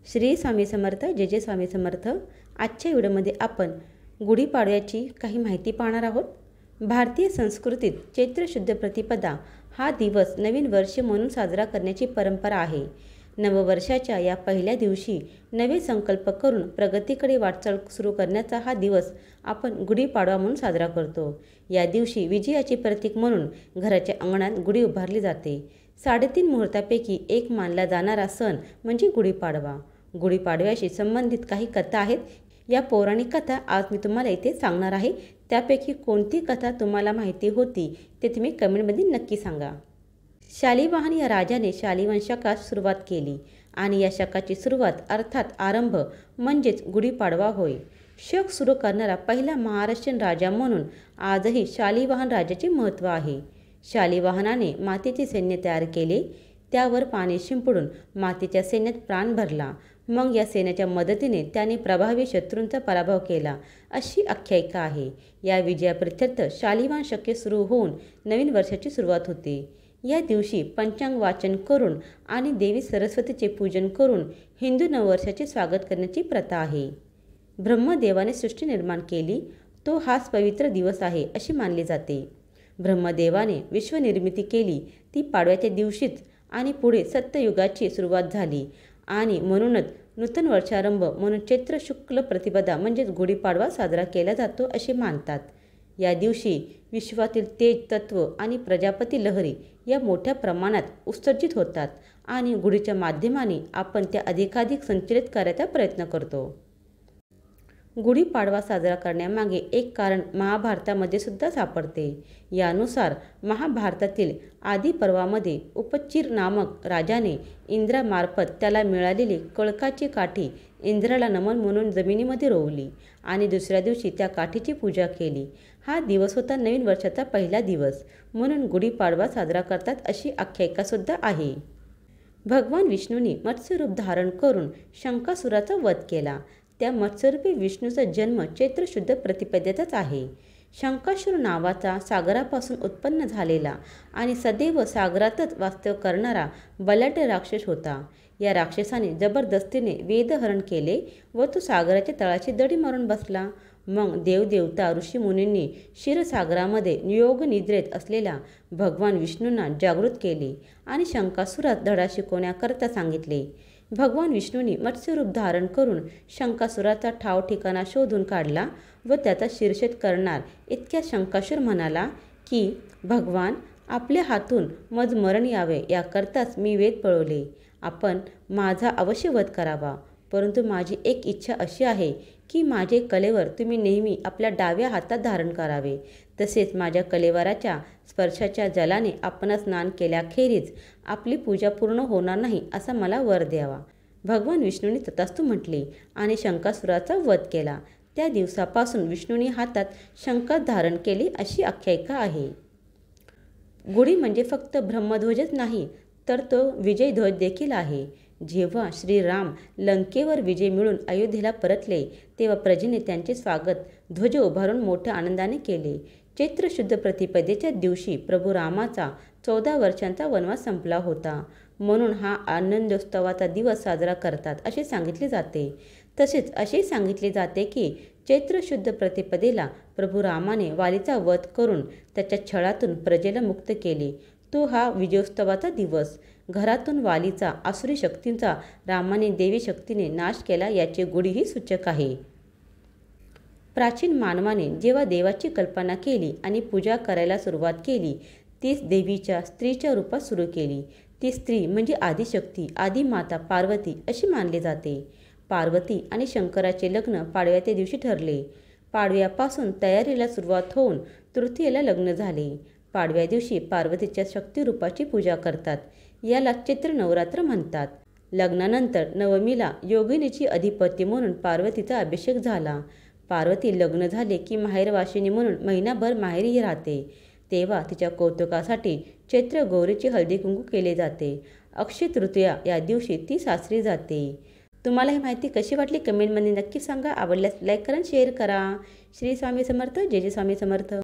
श्री स्वामी समर्थ, जय जय स्वामी समर्थ। आजच्या व्हिडिओमध्ये आपण गुढीपाडव्याची काही माहिती पाहणार आहोत। भारतीय संस्कृतीत चैत्र शुद्ध प्रतिपदा हा दिवस नवीन वर्ष म्हणून साजरा करण्याची परंपरा आहे। नववर्षाच्या या पहिल्या दिवशी नवे संकल्प करून प्रगतीकडे वाटचाल सुरू करण्याचा हा दिवस आपण गुढीपाडवा म्हणून साजरा करतो। या दिवशी विजयाचे प्रतीक म्हणून घराच्या अंगणात गुढी उभारली जाते। 3.5 मुहूर्तापैकी एक मानला जाणारा सण म्हणजे गुढीपाडवा। गुढीपाडव्याशी संबंधित काही कथा आहेत। या पौराणिक कथा आज मी तुम्हाला इथे सांगणार आहे। त्यापैकी कोणती कथा तुम्हाला माहिती होती ते तुम्ही कमेंटमध्ये नक्की सांगा। शालिवाहन या राजाने शालिवाहन शकास सुरुवात केली आणि या शकाची सुरुवात अर्थात आरंभ म्हणजेच गुढीपाडवा होय। शक सुरू करणारा पहिला महाराष्ट्रीयन राजा म्हणून आजही शालिवाहन राजाचे महत्त्व आहे। शालिवाहनाने मातीचे सैन्य तयार केले, त्यावर पाणी शिंपडून मातीच्या सैन्यात प्राण भरला। मग या सैन्याच्या मदतीने त्याने प्रभावी शत्रूंचा पराभव केला, अशी आख्यायिका आहे। या विजयाप्रित्यर्थ शालिवाहन शके सुरू होऊन नवीन वर्षाची सुरुवात होते। या दिवशी पंचांग वाचन करून आणि देवी सरस्वतीचे पूजन करून हिंदू नववर्षाचे स्वागत करण्याची प्रथा आहे। ब्रह्मदेवाने सृष्टी निर्माण केली, तो हाच पवित्र दिवस आहे अशी मानले जाते। ब्रह्मदेवाने विश्वनिर्मिती केली ती पाडव्याच्या दिवशीच आणि पुढे सत्ययुगाची सुरुवात झाली आणि म्हणूनच नूतन वर्षारंभ म्हणून चैत्र शुक्ल प्रतिपदा म्हणजेच गुढीपाडवा साजरा केला जातो असे मानतात। या दिवशी विश्वातील तेज तत्व आणि प्रजापती लहरी या मोठ्या प्रमाणात उत्सर्जित होतात आणि गुढीच्या माध्यमाने आपण त्या अधिकाधिक संचलित करायचा प्रयत्न करतो। गुढीपाडवा साजरा करण्यामागे एक कारण महाभारतामध्ये सुद्धा सापडते। यानुसार महाभारतातील आदी पर्वामध्ये उपचिर नामक राजाने इंद्रामार्फत त्याला मिळालेली कळकाची काठी इंद्राला नमन म्हणून जमिनीमध्ये रोवली आणि दुसऱ्या दिवशी त्या काठीची पूजा केली। हा दिवस होता नवीन वर्षाचा पहिला दिवस, म्हणून गुढीपाडवा साजरा करतात अशी आख्यायिका सुद्धा आहे। भगवान विष्णूंनी मत्स्यरूप धारण करून शंकासुराचा वध केला। त्या मत्स्यरूपी विष्णूचा जन्म चैत्र शुद्ध प्रतिपदेचाच आहे। शंकासुर नावाचा सागरापासून उत्पन्न झालेला आणि सदैव सागरातच वास्तव्य करणारा बलाढ्य राक्षस होता। या राक्षसाने जबरदस्तीने वेदहरण केले व तो सागराच्या तळाशी दडी मारून बसला। मग देवदेवता ऋषीमुनींनी क्षीरसागरामध्ये योगनिद्रेत असलेल्या भगवान विष्णूंना जागृत केले आणि शंकासुरास धडा शिकवण्याकरता सांगितले। भगवान विष्णूंनी मत्स्यरूप धारण करून शंकासुराचा ठाव ठिकाणा शोधून काढला व त्याचा शिरच्छेद करणार इतक्या शंकासुर म्हणाला की भगवान, आपल्या हातून मज मरण यावे याकरताच मी वेद पळवले। आपण माझा अवश्य वध करावा, परंतु माझी एक इच्छा अशी आहे की माझे कलेवर तुम्ही नेहमी आपल्या डाव्या हातात धारण करावे। तसेच माझ्या कलेवराच्या स्पर्शाच्या जलाने आपण स्नान केल्याखेरीज आपली पूजा पूर्ण होणार नाही असा मला वर द्यावा। भगवान विष्णूंनी तथास्तु म्हटले आणि शंकासुराचा वध केला। त्या दिवसापासून विष्णूंनी हातात शंख धारण केले अशी आख्यायिका आहे। गुढी म्हणजे फक्त ब्रह्मध्वजच नाही तर तो विजयध्वज देखील आहे। जेव्हा श्रीराम लंकेवर विजय मिळून अयोध्येला परतले तेव्हा प्रजेने त्यांचे स्वागत ध्वज उभारून मोठ्या आनंदाने केले। चैत्र शुद्ध प्रतिपदेच्या दिवशी प्रभू रामाचा 14 वर्षांचा वनवास संपला होता, म्हणून हा आनंदोत्सवाचा दिवस साजरा करतात असे सांगितले जाते। तसेच असे सांगितले जाते की चैत्र शुद्ध प्रतिपदेला प्रभू रामाने वालीचा वध करून त्याच्या छळातून प्रजेला मुक्त केले। तो हा विजयोत्सवाचा दिवस। घरातून वालीचा आसुरी शक्तींचा रामाने देवी शक्तीने नाश केला याचे गुढी सूचक आहे। प्राचीन मानवाने जेव्हा देवाची कल्पना केली आणि पूजा करायला सुरुवात केली, तीच देवीच्या स्त्रीच्या रूपात सुरू केली। ती स्त्री म्हणजे आदिशक्ती, आदिमाता पार्वती अशी मानली जाते। पार्वती आणि शंकराचे लग्न पाडव्याच्या दिवशी ठरले। पाडव्यापासून तयारीला सुरुवात होऊन तृतीयेला लग्न झाले। पाडव्या दिवशी पार्वतीच्या शक्तिरूपाची पूजा करतात, याला चैत्र नवरात्र म्हणतात। लग्नानंतर नवमीला योगिनीची अधिपती म्हणून पार्वतीचा अभिषेक झाला। पार्वती लग्न झाले की माहेरवाशिनी म्हणून महिनाभर माहेरी राहते, तेव्हा तिच्या कौतुकासाठी चैत्र गौरीची हळदी कुंकू केले जाते। अक्षय तृतीया या दिवशी ती सासरी जाते। तुम्हाला ही माहिती कशी वाटली कमेंटमध्ये नक्की सांगा। आवडल्यास लाईक करा, शेअर करा। श्री स्वामी समर्थ, जय जय स्वामी समर्थ।